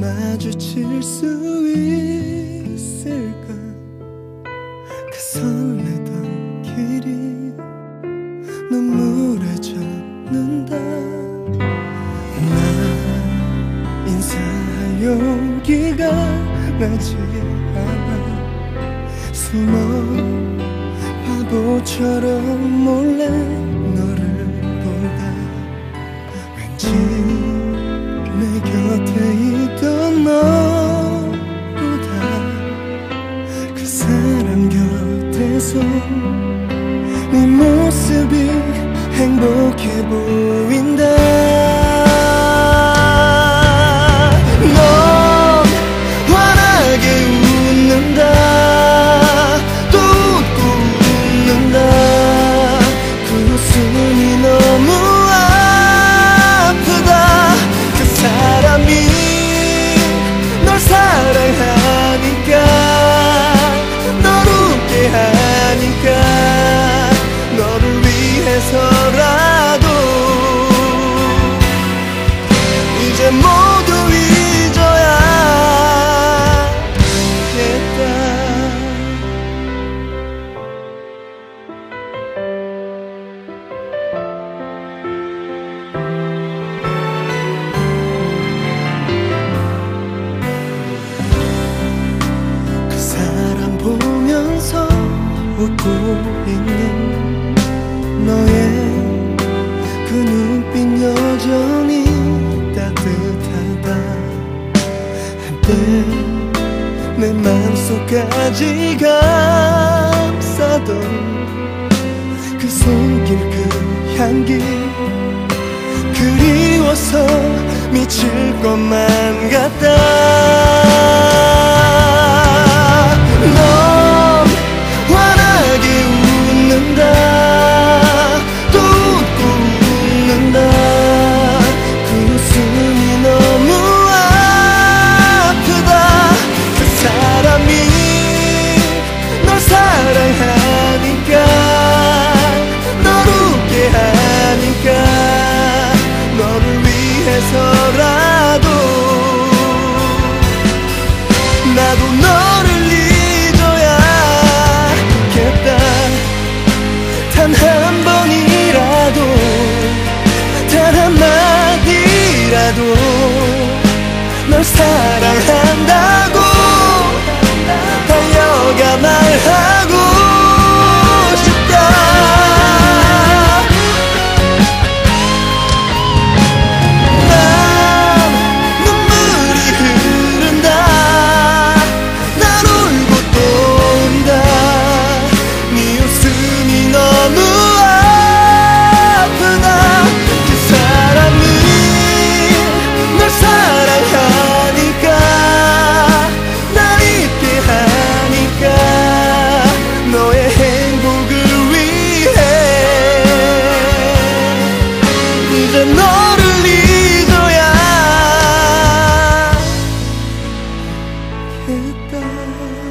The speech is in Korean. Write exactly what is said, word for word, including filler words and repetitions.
마주칠 수 있을까. 그 설레던 길이 눈물에 젖는다. 나 인사할 용기가 나지 않아. 숨어 바보처럼 몰래 너를 본다. 왠지 내 곁에 있던 너보다 그 사람 곁에서 네 모습이 행복해 보인다. 넌 환하게 웃는다. 또 웃고 웃는다. 그 웃음이 너무 아프다. 그 사람이 널 사랑하니까, 널 웃게 하니까, 너를 위해서라도 이제 모두 잊어야겠다. 그 사람 보면서 웃고 있는 너의 그 눈빛 여전히 따뜻하다. 한때 내 맘속까지 감싸던 그 손길 그 향기 그리워서 미칠 것만 같다. 넌 환하게 웃는다. 또 웃고 웃는다. 그 웃음이 너무 아프다. 그 사람이 널 사랑하니까, 널 웃게 하니까, 너를 위해서라도 나도 너를 잊어야겠다. 단 한 번이라도, 단 한마디라도 널 사랑한다고 달려가 말하고 싶다. 난 눈물이 흐른다. 난 울고 또 운다. 네 웃음이 너무 아프다. 그 사람이 널 사랑하니까, 날 잊게 하니까, 너의 행복을 위해 이제 너를 잊어야겠다.